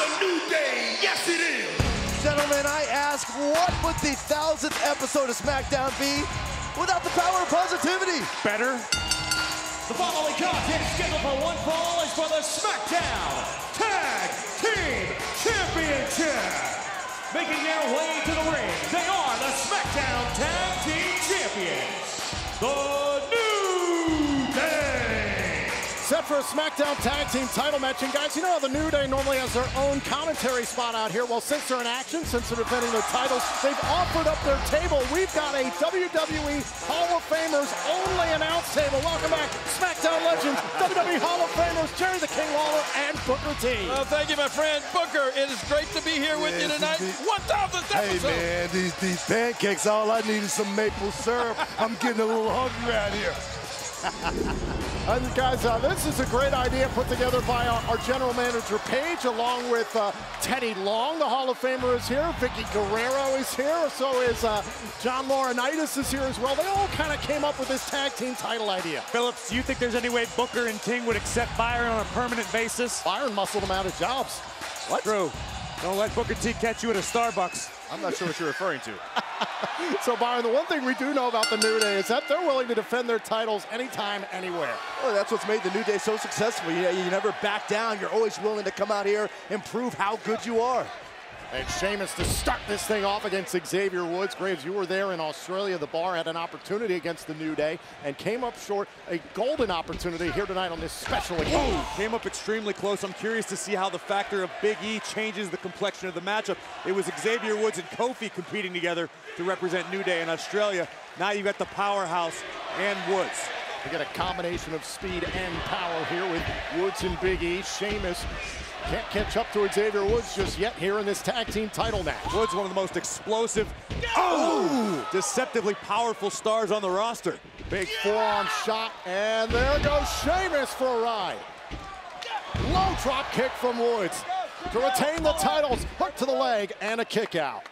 New Day. Yes, it is. Gentlemen, I ask, what would the 1000th episode of SmackDown be without the power of positivity? Better. The following contest scheduled for one fall is for the SmackDown Tag Team Championship. Making their way to the ring, they are the SmackDown Tag Team Champions, the New Day. Set for a SmackDown Tag Team title match. And guys, you know how the New Day normally has their own commentary spot out here? Well, since they're in action, since they're defending their titles, they've offered up their table. We've got a WWE Hall of Famers only announce table. Welcome back, SmackDown legends, WWE Hall of Famers, Jerry the King Lawler and Booker T. Well, thank you, my friend Booker. It is great to be here with you tonight. 1000th episode. Hey, man, these pancakes, all I need is some maple syrup. I'm getting a little hungry out here. And guys, this is a great idea put together by our general manager, Paige, along with Teddy Long, the Hall of Famer, is here. Vicky Guerrero is here. So is John Laurinaitis is here as well. They all kind of came up with this tag team title idea. Phillips, do you think there's any way Booker and Ting would accept Byron on a permanent basis? Byron muscled them out of jobs. What? True. Don't let Booker T catch you at a Starbucks. I'm not sure what you're referring to. So, Byron, the one thing we do know about the New Day is that they're willing to defend their titles anytime, anywhere. Well, that's what's made the New Day so successful. You never back down. You're always willing to come out here and prove how good you are. And Sheamus to start this thing off against Xavier Woods. Graves, you were there in Australia. The Bar had an opportunity against the New Day and came up short. A golden opportunity here tonight on this special occasion. Came up extremely close. I'm curious to see how the factor of Big E changes the complexion of the matchup. It was Xavier Woods and Kofi competing together to represent New Day in Australia. Now you've got the powerhouse and Woods. We get a combination of speed and power here with Woods and Big E. Sheamus can't catch up to Xavier Woods just yet here in this tag team title match. Woods, one of the most explosive, deceptively powerful stars on the roster. Big forearm shot, and there goes Sheamus for a ride. Low drop kick from Woods to retain the titles. Hook to the leg and a kick out.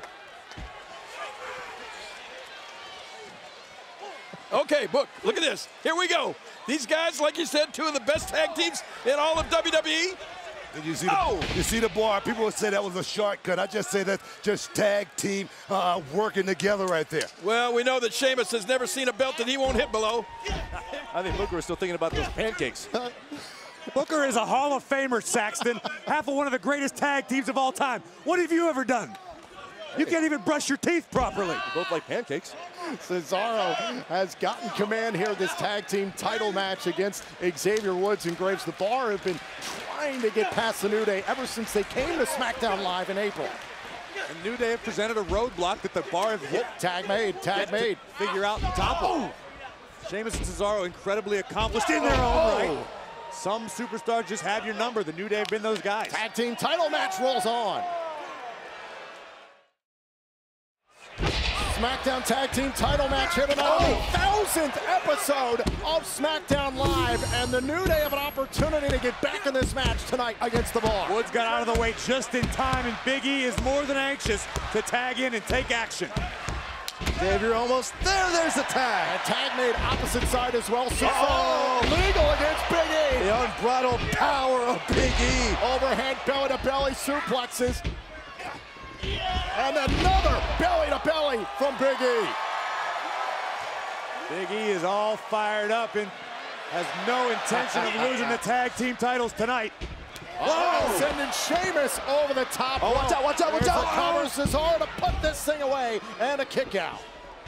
Okay, Book, look at this. Here we go. These guys, like you said, two of the best tag teams in all of WWE. And you see the Bar. People would say that was a shortcut. I just say that's just tag team working together right there. Well, we know that Sheamus has never seen a belt that he won't hit below. I think Booker is still thinking about those pancakes. Booker is a Hall of Famer, Saxton. Half of one of the greatest tag teams of all time. What have you ever done? You can't even brush your teeth properly. You both like pancakes. Cesaro has gotten command here of this tag team title match against Xavier Woods and Graves. The Bar have been trying to get past the New Day ever since they came to SmackDown Live in April. And New Day have presented a roadblock that the Bar have hit. Tag made, tag made. Figure out and topple. Sheamus and Cesaro incredibly accomplished in their own right. Some superstars just have your number. The New Day have been those guys. Tag team title match rolls on. SmackDown Tag Team title match here tonight on the 1000th episode of SmackDown Live, and the New Day have an opportunity to get back in this match tonight against the Bar. Woods got out of the way just in time, and Big E is more than anxious to tag in and take action. Xavier almost there. There's the tag. And tag made opposite side as well. Cesaro legal against Big E. The unbridled power of Big E. Overhead belly-to-belly suplexes. And another belly-to-belly from Big E. Big E is all fired up and has no intention of losing the tag team titles tonight. Sending Sheamus over the top. Watch out, watch out, watch out. Cover Cesaro to put this thing away, and a kick out.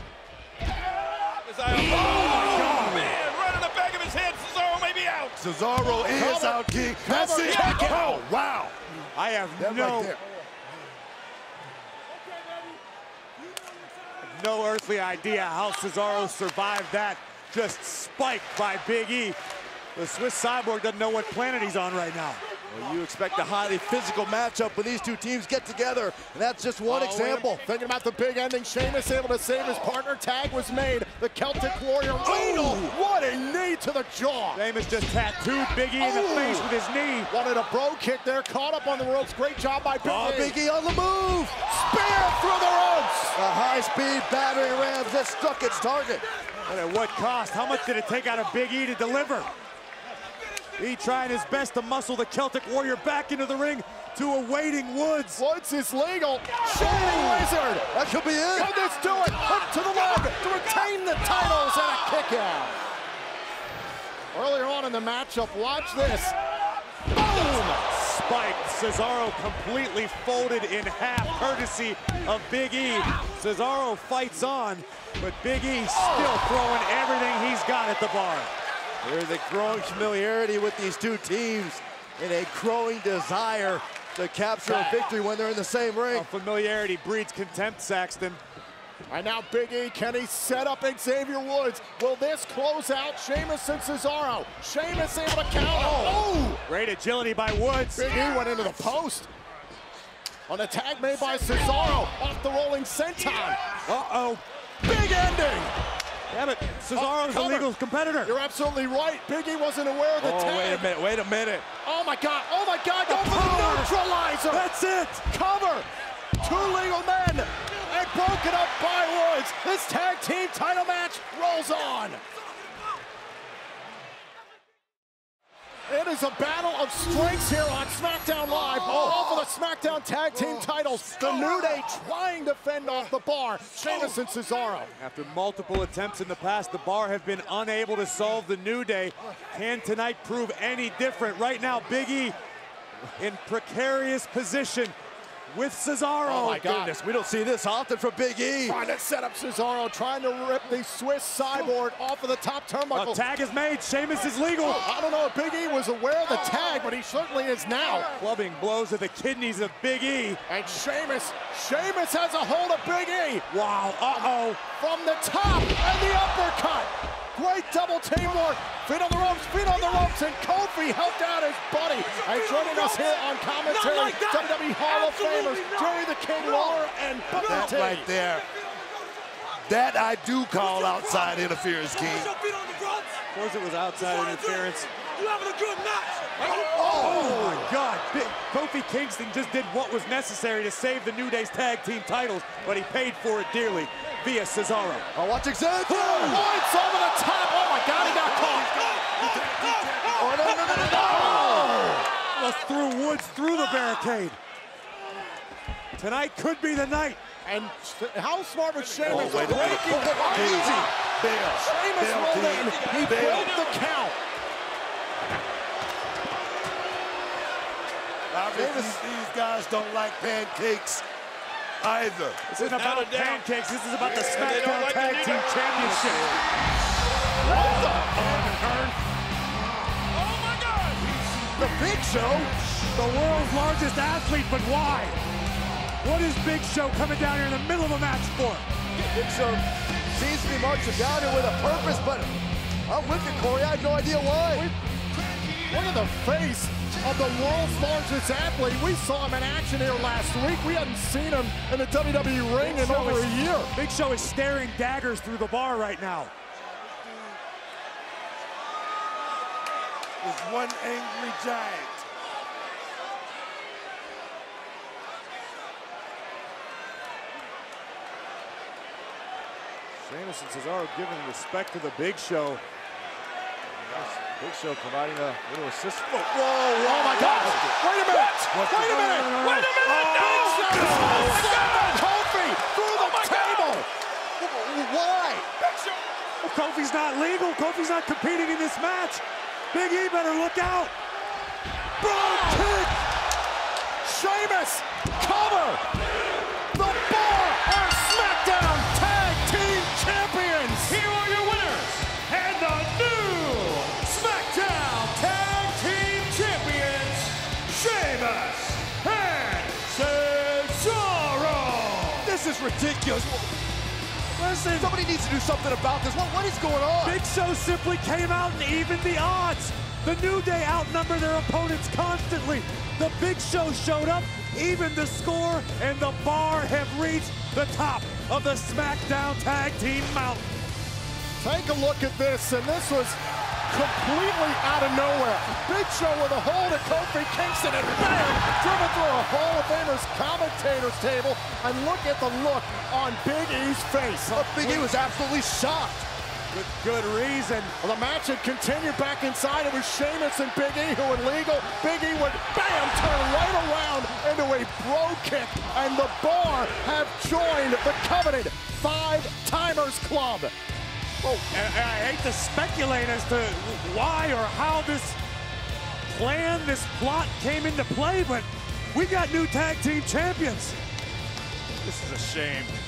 Oh, man, right in the back of his head, Cesaro may be out. Cesaro is out, King. That's it. Oh, wow. I have no earthly idea how Cesaro survived that. Just spiked by Big E. The Swiss Cyborg doesn't know what planet he's on right now. Well, you expect a highly physical matchup when these two teams get together, and that's just one example. Thinking about the big ending, Sheamus able to save his partner. Tag was made. The Celtic Warrior. What a knee to the jaw. Sheamus just tattooed Big E in the face with his knee. Wanted a bro kick there. Caught up on the ropes. Great job by Big E. Big E on the move. Spear through the ropes. A high-speed battering ram just struck its target. And at what cost? How much did it take out of Big E to deliver? He trying his best to muscle the Celtic Warrior back into the ring to a waiting Woods. Woods is legal. Shining Wizard. That could be it. Could this do it? Hook to the leg to retain the titles and a kick out. Earlier on in the matchup, watch this. Boom! Spiked. Cesaro completely folded in half, courtesy of Big E. Cesaro fights on, but Big E still throwing everything he's got at the bar. There's a growing familiarity with these two teams and a growing desire to capture a victory when they're in the same ring. Familiarity breeds contempt, Saxton. And now Big E, can he set up Xavier Woods? Will this close out Sheamus and Cesaro? Sheamus able to counter. Oh! Great agility by Woods. Big E went into the post. On a tag made by Cesaro, off the rolling senton. Uh-oh. Big ending! Yeah, but Cesaro's a legal competitor. You're absolutely right. Big E wasn't aware of the tag. Wait a minute. Oh my God, go for the neutralizer! That's it! Cover! Two legal men, and broken up by Woods. This tag team title match rolls on. It is a battle of strengths here on SmackDown Live. All for the SmackDown Tag Team titles. The New Day trying to fend off the Bar. Sheamus and Cesaro. After multiple attempts in the past, the Bar have been unable to solve the New Day. Can tonight prove any different? Right now, Big E in precarious position with Cesaro. Oh my goodness, we don't see this often from Big E. Trying to set up Cesaro, trying to rip the Swiss cyborg off of the top turnbuckle. A tag is made, Sheamus is legal. I don't know if Big E was aware of the tag, but he certainly is now. Clubbing blows at the kidneys of Big E. And Sheamus has a hold of Big E. Wow, uh-oh. From the top, and the uppercut. Great double teamwork. Feet on the ropes, and Kofi helped out his buddy. And joining us here on commentary, WWE Hall of Famers, Jerry the King Lawler and Booker That T. right there. That I do call outside interference, King. Of course it was outside interference. You having a good match? Oh my God, Kofi Kingston just did what was necessary to save the New Day's tag team titles, but he paid for it dearly via Cesaro. Oh, watch Xavier. Points over the top. Oh my God, he got caught. Oh, no. Just threw Woods through the barricade. Tonight could be the night. And how smart was Sheamus wait a minute. breaking the easy. Sheamus rolled in. He broke the count. These guys don't like pancakes either. This isn't about pancakes. This is about the SmackDown Tag Team Championship. Oh my God! The Big Show. The world's largest athlete, but why? What is Big Show coming down here in the middle of a match for? Big Show seems to be marching down here with a purpose, but I'm with you, Corey. I have no idea why. Look at the face of the world's largest athlete. We saw him in action here last week. We hadn't seen him in the WWE ring in over a year. Big Show is staring daggers through the bar right now. There's one angry giant. Sheamus and Cesaro giving respect to the Big Show. Big Show providing a little assist. Whoa, oh my God. Wait a minute. Wait a minute. Big Show. Kofi through the table. Why? Well, Kofi's not legal. Kofi's not competing in this match. Big E better look out. Broad kick. Sheamus, cover. The Bar are SmackDown Tag Team Champions. Here are your winners, and the new SmackDown Tag Team Champions, Sheamus and Cesaro. This is ridiculous. Listen, Somebody needs to do something about this. What is going on? Big Show simply came out and evened the odds. The New Day outnumber their opponents constantly. The Big Show showed up, evened the score, and the Bar have reached the top of the SmackDown Tag Team Mountain. Take a look at this, and this was completely out of nowhere. Big Show with a hold of Kofi Kingston, and bam, driven through a Hall of Famers commentators table. And look at the look on Big E's face. Big E was absolutely shocked. with good reason. Well, the match had continued back inside. It was Sheamus and Big E who were legal. Big E would, bam, turn right around into a bro kick, and the Bar have joined the coveted 5-Timers Club. Oh, and I hate to speculate as to why or how this plan, this plot came into play, but we got new tag team champions. This is a shame.